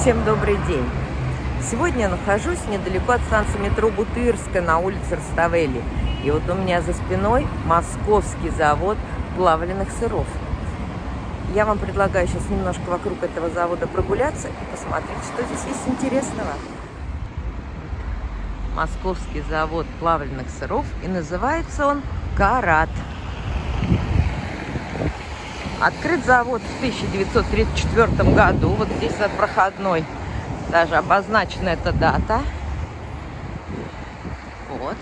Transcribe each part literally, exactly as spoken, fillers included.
Всем добрый день! Сегодня я нахожусь недалеко от станции метро Бутырская на улице Руставели. И вот у меня за спиной московский завод плавленных сыров. Я вам предлагаю сейчас немножко вокруг этого завода прогуляться и посмотреть, что здесь есть интересного. Московский завод плавленных сыров, и называется он «Карат». Открыт завод в тысяча девятьсот тридцать четвёртом году. Вот здесь на проходной даже обозначена эта дата. Вот.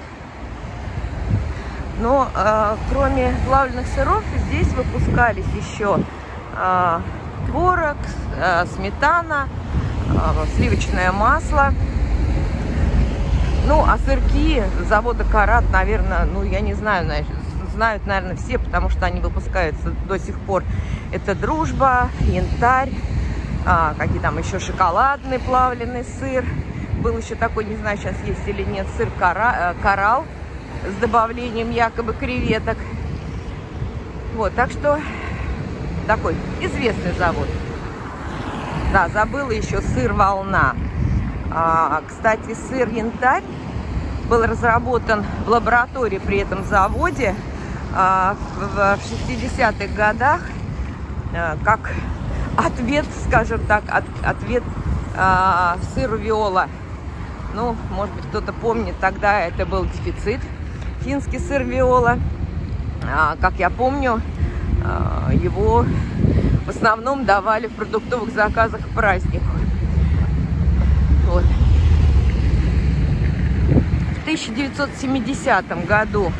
Но э, кроме плавленных сыров здесь выпускались еще э, творог, э, сметана, э, сливочное масло. Ну, а сырки завода «Карат», наверное, ну, я не знаю, знают, наверное, все, потому что они выпускаются до сих пор. Это «Дружба», «Янтарь», а, какие там еще шоколадный плавленый сыр. Был еще такой, не знаю, сейчас есть или нет, сыр кора, «Коралл» с добавлением якобы креветок. Вот, так что такой известный завод. Да, забыла еще сыр «Волна». А, кстати, сыр «Янтарь» был разработан в лаборатории при этом заводе а, в шестидесятых годах а, как ответ, скажем так, от, ответ а, сыру «Виола». Ну, может быть, кто-то помнит, тогда это был дефицит, финский сыр «Виола». А, как я помню, а, его в основном давали в продуктовых заказах к празднику. Вот. В тысяча девятьсот семидесятом году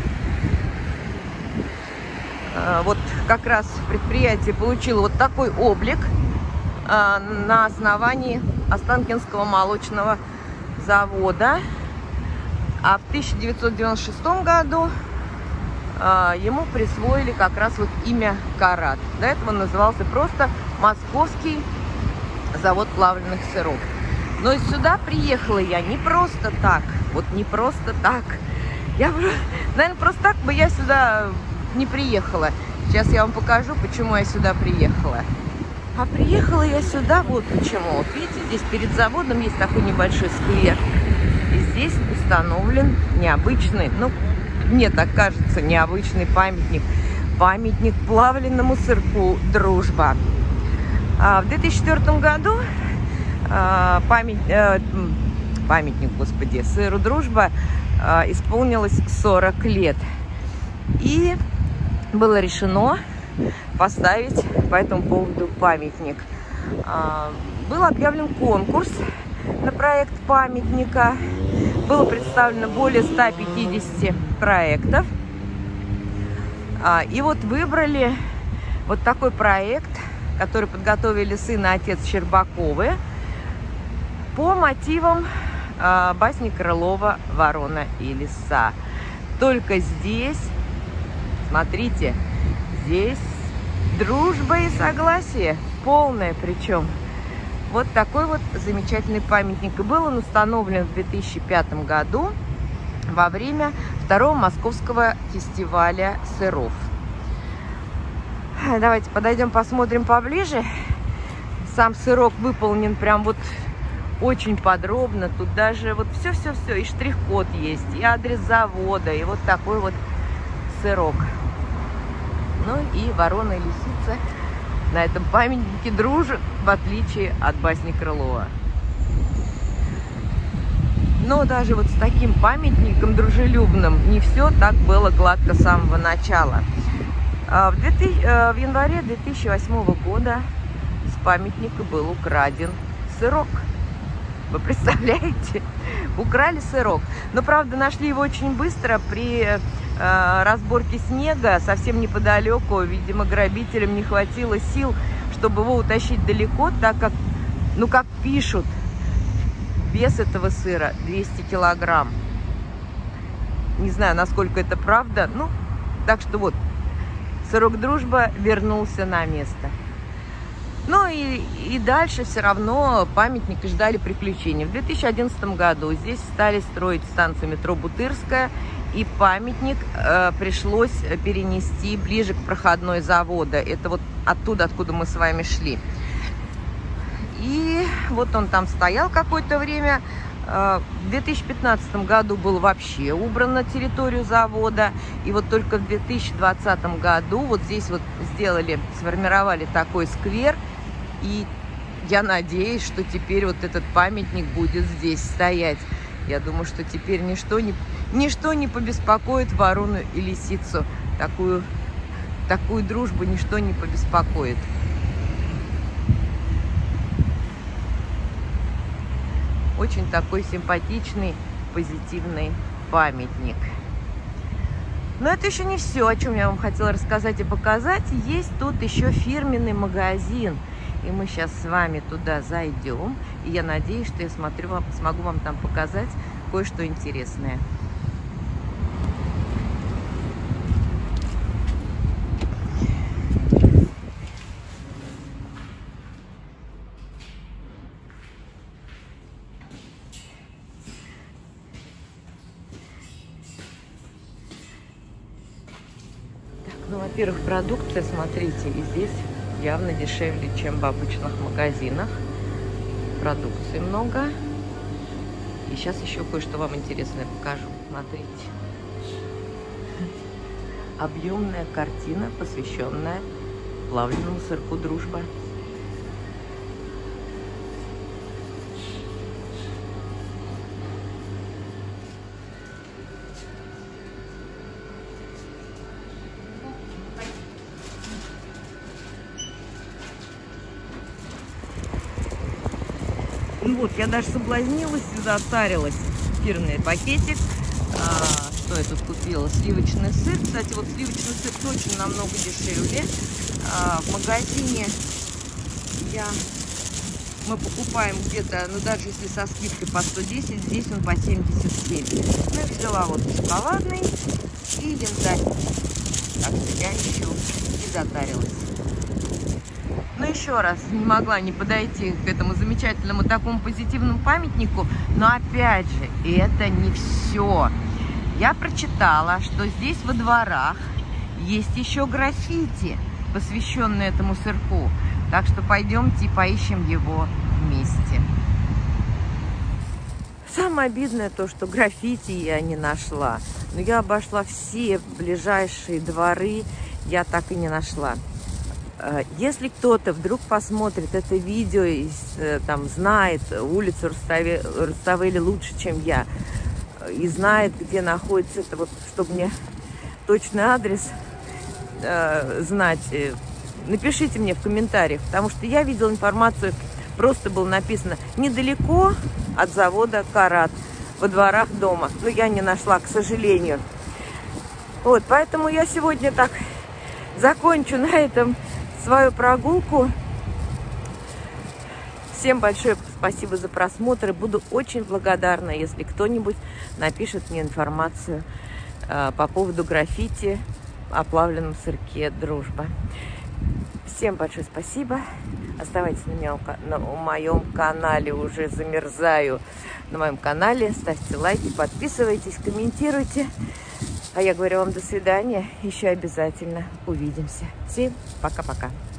э, вот как раз предприятие получило вот такой облик э, на основании Останкинского молочного завода. А в тысяча девятьсот девяносто шестом году э, ему присвоили как раз вот имя «Карат». До этого он назывался просто Московский завод плавленных сыров. Но сюда приехала я не просто так. Вот не просто так. Я, наверное, просто так бы я сюда не приехала. Сейчас я вам покажу, почему я сюда приехала. А приехала я сюда вот почему. Вот видите, здесь перед заводом есть такой небольшой сквер. И здесь установлен необычный, ну, мне так кажется, необычный памятник. Памятник плавленному сырку «Дружба». А в две тысячи четвёртом году Память, э, памятник, господи, сыру «Дружба» э, исполнилось сорок лет. И было решено поставить по этому поводу памятник. Э, был объявлен конкурс на проект памятника. Было представлено более ста пятидесяти проектов. Э, и вот выбрали вот такой проект, который подготовили сын и отец Щербаковы, по мотивам э, басни Крылова «Ворона и лиса». Только здесь, смотрите, здесь дружба и согласие, полное причем. Вот такой вот замечательный памятник. И был он установлен в две тысячи пятом году во время второго Московского фестиваля сыров. Давайте подойдем, посмотрим поближе. Сам сырок выполнен прям вот очень подробно. Тут даже вот все-все-все. И штрих-код есть, и адрес завода, и вот такой вот сырок. Ну и ворона и лисица на этом памятнике дружат, в отличие от басни Крылова. Но даже вот с таким памятником дружелюбным не все так было гладко с самого начала. В, в январе две тысячи восьмого года с памятника был украден сырок. Вы представляете? Украли сырок. Но, правда, нашли его очень быстро при э, разборке снега совсем неподалеку. Видимо, грабителям не хватило сил, чтобы его утащить далеко, так как, ну, как пишут, вес этого сыра двести килограмм. Не знаю, насколько это правда. Ну, так что вот, сырок «Дружба» вернулся на место. Ну и, и дальше все равно памятники ждали приключений. В две тысячи одиннадцатом году здесь стали строить станцию метро Бутырская, и памятник э, пришлось перенести ближе к проходной завода. Это вот оттуда, откуда мы с вами шли. И вот он там стоял какое-то время. В две тысячи пятнадцатом году был вообще убран на территорию завода. И вот только в две тысячи двадцатом году вот здесь вот сделали, сформировали такой сквер. И я надеюсь, что теперь вот этот памятник будет здесь стоять. Я думаю, что теперь ничто не, ничто не побеспокоит ворону и лисицу. Такую, такую дружбу ничто не побеспокоит. Очень такой симпатичный, позитивный памятник. Но это еще не все, о чем я вам хотела рассказать и показать. Есть тут еще фирменный магазин. И мы сейчас с вами туда зайдем. И я надеюсь, что я смотрю, смогу вам там показать кое-что интересное. Ну, во-первых, продукция, смотрите, и здесь явно дешевле, чем в обычных магазинах. Продукции много. И сейчас еще кое-что вам интересное покажу. Смотрите. Объемная картина, посвященная плавленному сырку «Дружба». Ну вот, я даже соблазнилась и затарилась. Фирменный пакетик. А, что я тут купила? Сливочный сыр. Кстати, вот сливочный сыр точно намного дешевле. А, в магазине я, мы покупаем где-то, ну даже если со скидкой по сто десять, здесь он по семьдесят семь. Ну и взяла вот шоколадный и янтарь. Так что я еще и затарилась. Но еще раз не могла не подойти к этому замечательному такому позитивному памятнику. Но опять же, это не все. Я прочитала, что здесь во дворах есть еще граффити, посвященные этому сырку. Так что пойдемте и поищем его вместе. Самое обидное то, что граффити я не нашла. Но я обошла все ближайшие дворы, я так и не нашла. Если кто-то вдруг посмотрит это видео и там знает улицу Руставели лучше, чем я, и знает, где находится это, вот, чтобы мне точный адрес э, знать, напишите мне в комментариях, потому что я видела информацию, просто было написано недалеко от завода «Карат», во дворах дома, но я не нашла, к сожалению. Вот, поэтому я сегодня так закончу на этом свою прогулку. Всем большое спасибо за просмотр. Буду очень благодарна, если кто-нибудь напишет мне информацию э, по поводу граффити о плавленном сырке «Дружба». Всем большое спасибо. Оставайтесь на, меня, на моем канале. Уже замерзаю на моем канале. Ставьте лайки, подписывайтесь, комментируйте. А я говорю вам до свидания. Еще обязательно увидимся. Всем пока-пока.